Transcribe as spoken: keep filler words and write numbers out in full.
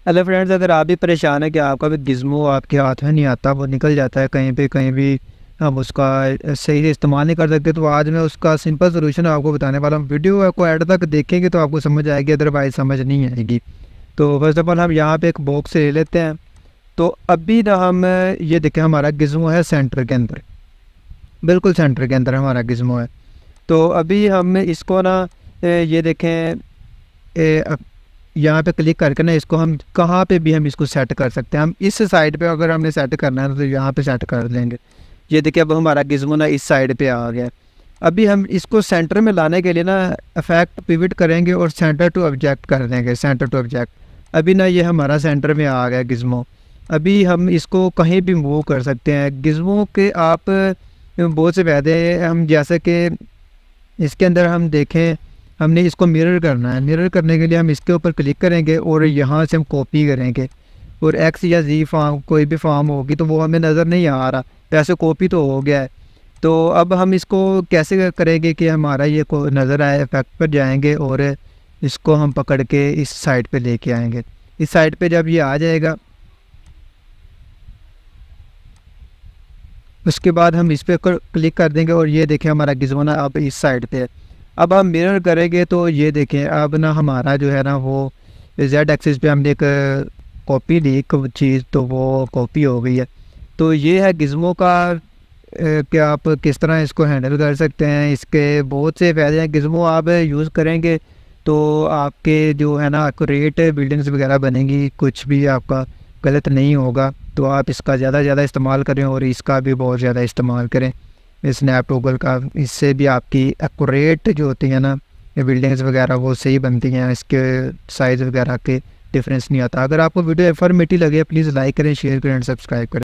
Hello friends, अगर आप भी परेशान है कि आपका भी गिज़्मो आपके हाथ में नहीं आता, वो निकल जाता है कहीं पे कहीं भी, हम उसका सही से इस्तेमाल नहीं कर सकते, तो आज मैं उसका सिंपल सोल्यूशन आपको बताने वाला हूँ। वीडियो को एंड तक देखेंगे तो आपको समझ आएगी, अदरवाइज समझ नहीं आएगी। तो फर्स्ट ऑफ ऑल हम यहाँ पे एक बॉक्स ले लेते हैं। तो अभी ना हम ये देखें, हमारा गिज़्मो है सेंटर के अंदर, बिल्कुल सेंटर के अंदर हमारा गिज़्मो है। तो अभी हम इसको ना ये देखें, यहाँ पे क्लिक करके ना इसको हम कहाँ पे भी हम इसको सेट कर सकते हैं। हम इस साइड पे अगर हमने सेट करना है तो यहाँ पे सेट कर देंगे। ये देखिए अब हमारा गिज़्मो ना इस साइड पे आ गया। अभी हम इसको सेंटर में लाने के लिए ना इफेक्ट पिवट करेंगे और सेंटर टू ऑब्जेक्ट कर देंगे, सेंटर टू ऑब्जेक्ट। अभी ना ये हमारा सेंटर में आ गया गिज़्मो। अभी हम इसको कहीं भी मूव कर सकते हैं। गिज़्मो के आप बहुत से फायदे हैं, हम जैसे कि इसके अंदर हम देखें, हमने इसको मिरर करना है। मिरर करने के लिए हम इसके ऊपर क्लिक करेंगे और यहाँ से हम कॉपी करेंगे, और एक्स या जी फॉर्म कोई भी फॉर्म होगी तो वो हमें नज़र नहीं आ रहा, वैसे कॉपी तो हो गया है। तो अब हम इसको कैसे करेंगे कि हमारा ये को नज़र आए। इफेक्ट पर जाएंगे और इसको हम पकड़ के इस साइड पे लेके आएंगे। इस साइड पे जब ये आ जाएगा, उसके बाद हम इस पर क्लिक कर देंगे और ये देखें हमारा गिज़्मो ना अब इस साइड पे है। अब हम मिरर करेंगे तो ये देखें अब ना हमारा जो है ना वो जेड एक्सिस पे हमने एक कॉपी ली चीज़, तो वो कॉपी हो गई है। तो ये है गिज़्मो का कि आप किस तरह इसको हैंडल कर सकते हैं। इसके बहुत से फ़ायदे हैं। गिज़्मो आप यूज़ करेंगे तो आपके जो है ना एक्यूरेट बिल्डिंग्स वगैरह बनेंगी, कुछ भी आपका गलत नहीं होगा। तो आप इसका ज़्यादा से ज़्यादा इस्तेमाल करें और इसका भी बहुत ज़्यादा इस्तेमाल करें, स्नैप टॉगल का। इससे भी आपकी एक्यूरेट जो होती है ना ये बिल्डिंग्स वगैरह वो सही बनती हैं, इसके साइज़ वगैरह के डिफरेंस नहीं आता। अगर आपको वीडियो इन्फॉर्मेटिव लगे प्लीज़ लाइक करें, शेयर करें, सब्सक्राइब करें।